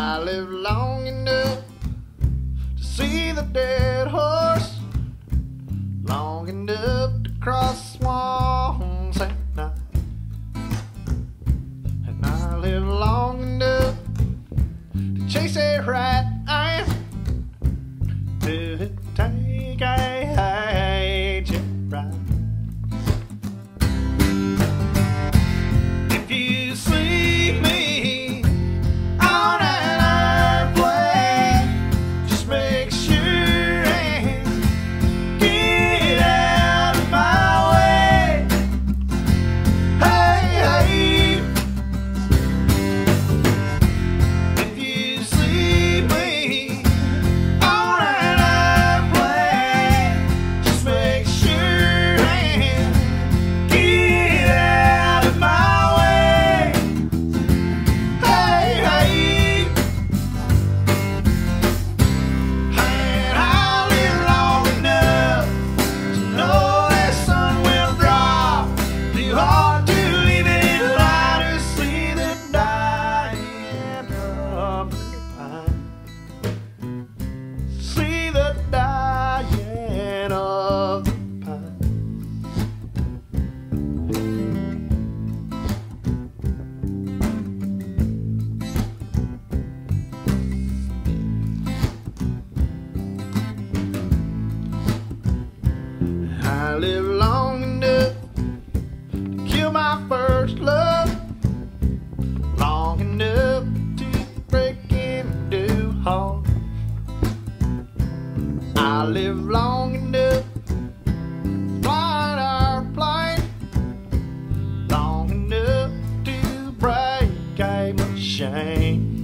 I live long enough to see the dead horse, long enough to cross swamps at night, and I live long enough to chase a rat to take a jet ride. If you see me on an airplane, just make sure and get out of my way. Hey, hey. If you see me on an airplane, just make sure and get out of my way. Hey, hey. And I live long enough to know that sun will drop. Too hard to leave it in light to see the dying of the pine. See the dying of the pine. I live long enough to kill my first love, long enough to break into home. I live long enough to fly our plane, long enough to break a machine.